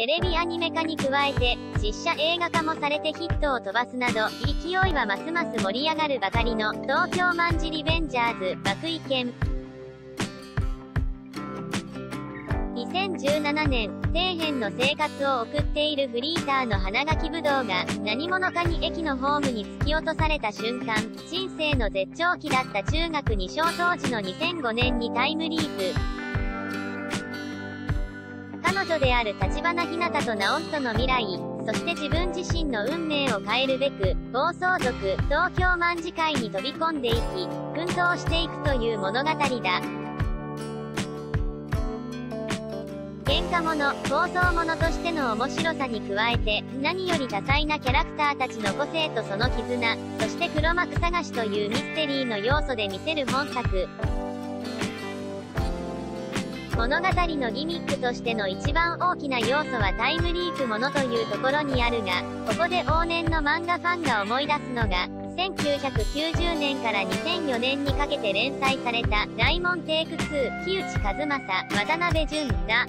テレビアニメ化に加えて、実写映画化もされてヒットを飛ばすなど、勢いはますます盛り上がるばかりの、東京卍リベンジャーズ、爆意見。2017年、底辺の生活を送っているフリーターの花垣武道が、何者かに駅のホームに突き落とされた瞬間、人生の絶頂期だった中学2小当時の2005年にタイムリープ。彼女である橘日向と直人の未来、そして自分自身の運命を変えるべく、暴走族、東京卍界に飛び込んでいき、奮闘していくという物語だ。喧嘩もの、暴走ものとしての面白さに加えて、何より多彩なキャラクターたちの個性とその絆、そして黒幕探しというミステリーの要素で見せる本作。物語のギミックとしての一番大きな要素はタイムリープものというところにあるが、ここで往年の漫画ファンが思い出すのが、1990年から2004年にかけて連載された、大門テイク2、木内和正、渡辺淳だ。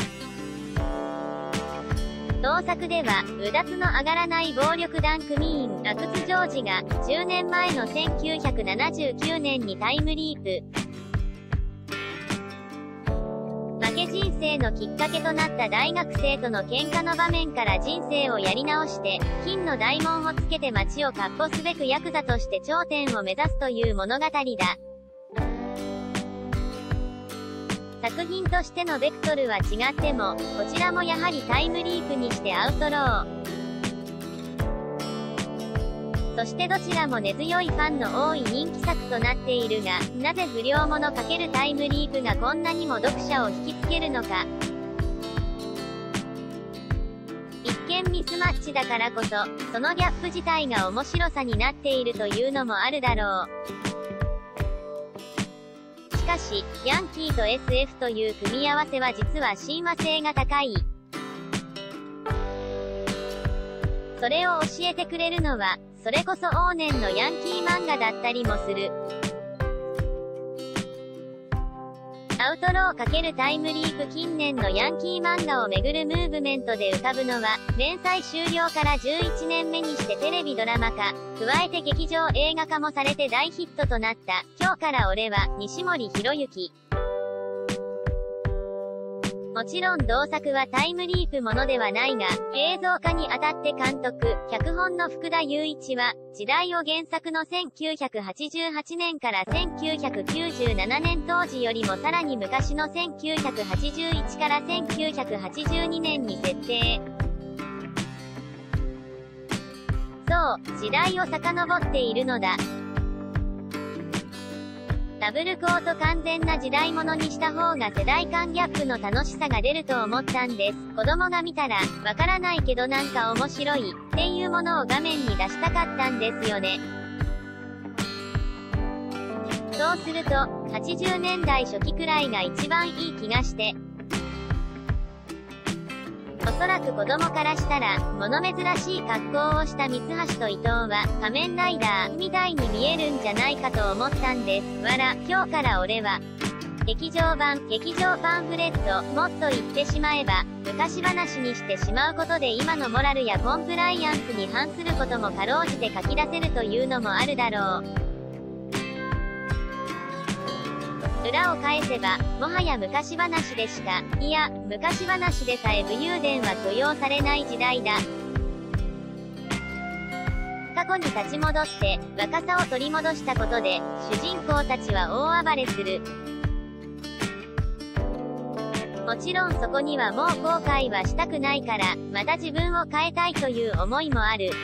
同作では、うだつの上がらない暴力団組員、阿久津ジョージが、10年前の1979年にタイムリープ。負け人生のきっかけとなった大学生との喧嘩の場面から人生をやり直して、金の大門をつけて街をかっ歩すべくヤクザとして頂点を目指すという物語だ。作品としてのベクトルは違っても、こちらもやはりタイムリープにしてアウトロー。そしてどちらも根強いファンの多い人気作となっているが、なぜ不良者×タイムリープがこんなにも読者を引きつけるのか。一見ミスマッチだからこそ、そのギャップ自体が面白さになっているというのもあるだろう。しかし、ヤンキーと SF という組み合わせは実は親和性が高い。それを教えてくれるのは、それこそ往年のヤンキー漫画だったりもする。アウトロー×タイムリープ。近年のヤンキー漫画をめぐるムーブメントで浮かぶのは、連載終了から11年目にしてテレビドラマ化、加えて劇場映画化もされて大ヒットとなった、今日から俺は、西森博之。もちろん同作はタイムリープものではないが、映像化にあたって監督、脚本の福田雄一は、時代を原作の1988年から1997年当時よりもさらに昔の1981から1982年に設定。そう、時代を遡っているのだ。ダブルコート完全な時代物にした方が世代間ギャップの楽しさが出ると思ったんです。子供が見たら、わからないけどなんか面白い、っていうものを画面に出したかったんですよね。そうすると、80年代初期くらいが一番いい気がして。おそらく子供からしたら、物珍しい格好をした三橋と伊藤は、仮面ライダーみたいに見えるんじゃないかと思ったんです。わら、今日から俺は、劇場版、劇場パンフレット、もっと言ってしまえば、昔話にしてしまうことで今のモラルやコンプライアンスに反することもかろうじて書き出せるというのもあるだろう。裏を返せば、もはや昔話でしか、いや、昔話でさえ武勇伝は許容されない時代だ。過去に立ち戻って、若さを取り戻したことで、主人公たちは大暴れする。もちろんそこにはもう後悔はしたくないから、また自分を変えたいという思いもある。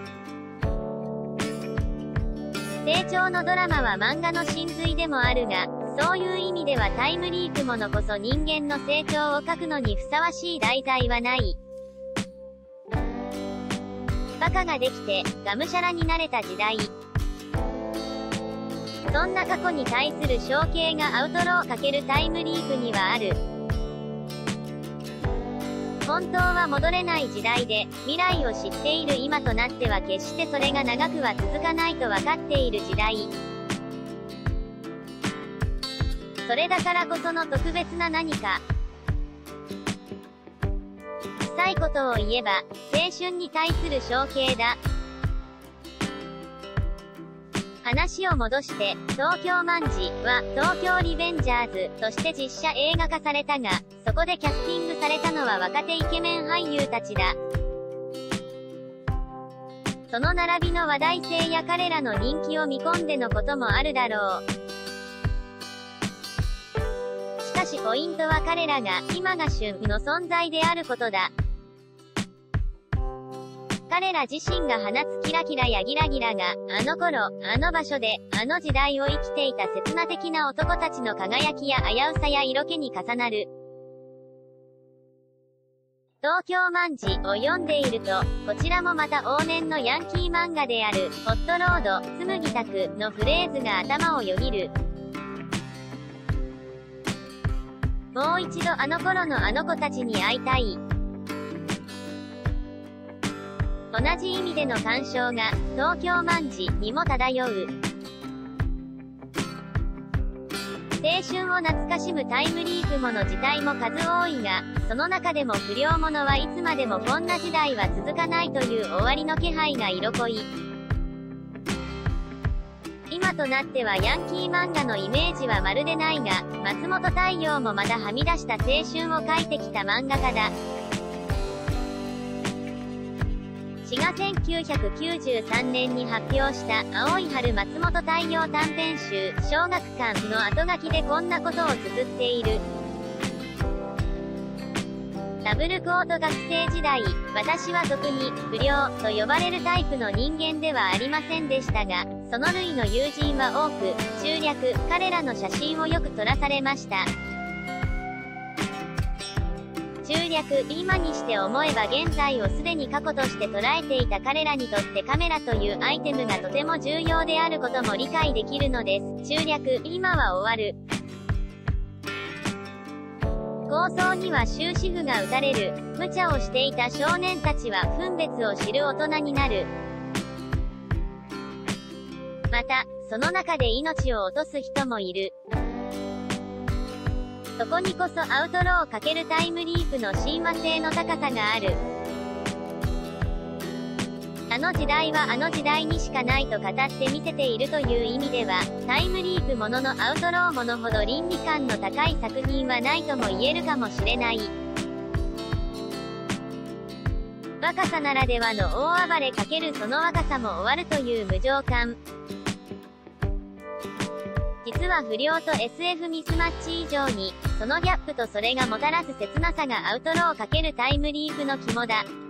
成長のドラマは漫画の真髄でもあるが、そういう意味ではタイムリープものこそ人間の成長を書くのにふさわしい題材はない。バカができて、がむしゃらになれた時代。そんな過去に対する承継がアウトロー×タイムリープにはある。本当は戻れない時代で、未来を知っている今となっては決してそれが長くは続かないと分かっている時代。それだからこその特別な何か。最いことを言えば、青春に対する承継だ。話を戻して、東京卍は、東京リベンジャーズとして実写映画化されたが、そこでキャスティングされたのは若手イケメン俳優たちだ。その並びの話題性や彼らの人気を見込んでのこともあるだろう。しかしポイントは彼らが、今が旬の存在であることだ。彼ら自身が放つキラキラやギラギラが、あの頃、あの場所で、あの時代を生きていた刹那的な男たちの輝きや危うさや色気に重なる。東京卍を読んでいると、こちらもまた往年のヤンキー漫画である、ホットロード、紬拓のフレーズが頭をよぎる。もう一度あの頃のあの子たちに会いたい。同じ意味での干渉が、東京卍にも漂う。青春を懐かしむタイムリープもの自体も数多いが、その中でも不良者はいつまでもこんな時代は続かないという終わりの気配が色濃い。今となってはヤンキー漫画のイメージはまるでないが、松本太陽もまたはみ出した青春を描いてきた漫画家だ。詩が1993年に発表した青い春松本太陽短編集小学館の後書きでこんなことを綴っている。ダブルコート学生時代、私は俗に不良と呼ばれるタイプの人間ではありませんでしたが、その類の友人は多く、中略、彼らの写真をよく撮らされました。中略、今にして思えば現在をすでに過去として捉えていた彼らにとってカメラというアイテムがとても重要であることも理解できるのです。中略、今は終わる。構想には終止符が打たれる。無茶をしていた少年たちは分別を知る大人になる。また、その中で命を落とす人もいる。そこにこそアウトロー×タイムリープの親和性の高さがある。あの時代はあの時代にしかないと語って見せているという意味では、タイムリープもののアウトローものほど倫理観の高い作品はないとも言えるかもしれない。若さならではの大暴れ×その若さも終わるという無常感。実は不良と SF ミスマッチ以上に、そのギャップとそれがもたらす切なさがアウトロー×タイムリープの肝だ。